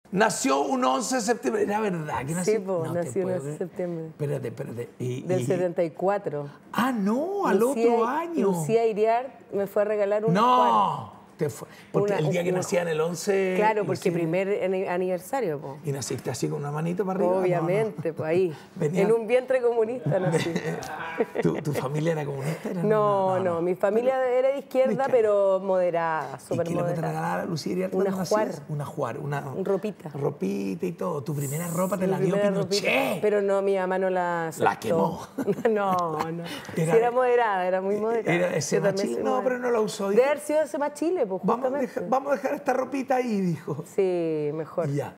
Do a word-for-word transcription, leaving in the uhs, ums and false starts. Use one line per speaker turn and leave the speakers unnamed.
Nació un once de septiembre. ¿Era verdad que nació?
Sí, pues,
No te
nació
puedo
en
creer.
septiembre.
Espérate, espérate. Y,
Del
y-
setenta y cuatro.
Ah, no, al
Lucía-
otro año.
Lucía Iriart me fue a regalar un
No, te fue. Porque
Una-
el día que
un-
nacía en el once...
Claro, porque
Lucía-
primer ani- aniversario, po.
Y naciste así con una manito para arriba.
Obviamente,
No, no.
pues ahí.
Venía-
En un vientre comunista nací.
¿Tu, tu familia era comunista? Era-
No, no, mi familia era de izquierda,
izquierda.
pero moderada,
¿Y
súper
qué era lo que te
moderada.
regalaba Lucía Iriart
Una
cuando
juar.
nacías? Una juar. Una
Un ropita.
Ropita y todo. Tu primera ropa te
Mi
la dio
primera
Pinochet.
ropita. Pero no, mi mamá no la aceptó.
La quemó.
No, no.
Era-
Sí, era moderada, era muy moderada.
Era ese
Yo también
machile.
soy
No,
moderada.
pero no la usó.
Debe haber sido ese más Chile, pues,
Vamos a,
justamente.
dejar, vamos a dejar esta ropita ahí, dijo.
Sí, mejor.
Ya.